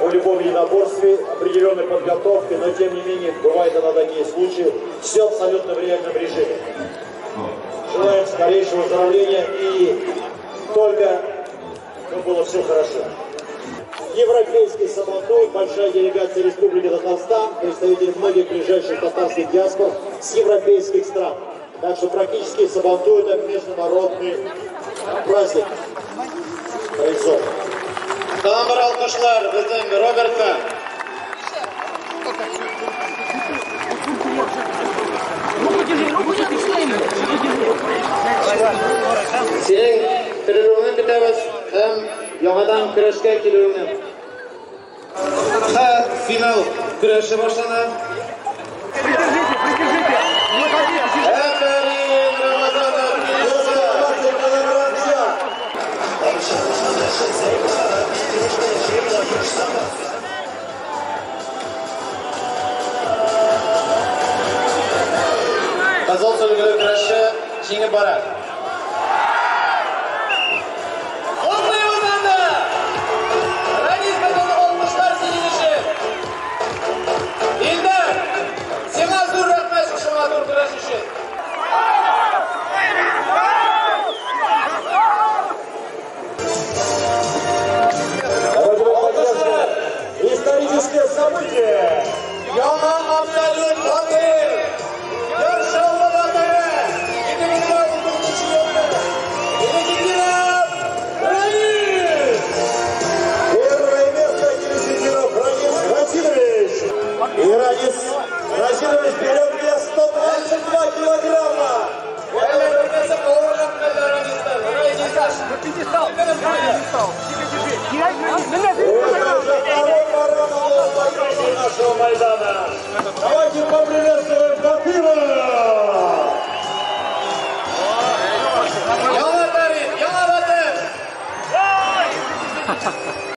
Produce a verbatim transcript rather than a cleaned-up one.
в любом единоборстве, определенной подготовки, но тем не менее бывают иногда такие случаи. Все абсолютно в реальном режиме. Желаем скорейшего выздоровления и только чтобы было все хорошо. Европейский самбо, большая делегация Республики Татарстан, представители многих ближайших татарских диаспор с европейских стран. Так что практически Сабантуй — это международный праздник. Традиционно. Салам бар алкышлар, біздің Робертқа. Сенің тірілуіңнен бітеміз, әм яңадан күрешке келуіңнен. Финал күреші башлана. Придержите, придержите! Әфәрин, Рамазанов! Қазал сөлгілі күреші жеңіп барады. Қоқлай отанды! Ранис бәтілі олмыштар сейініші! Енді, сеңа зұр рақмәш ұшыма тұр күреш үшін. Историческое событие! Яна абсолют батыр! Яршалла батыры! екі мың он тоғызыншы жылы! Елизаров Ранис! Первое место Елизаров Ранис Васильевич! И Ранис Васильевич берет вес сто двадцать два килограмма! Это принесет аурлық мәлі Ранистан! Ранис! Пятистал! Пятистал! Это уже второй барон нашего Майдана! Давайте поприветствуем Батыра! Яна Тарин! Яна Батыр!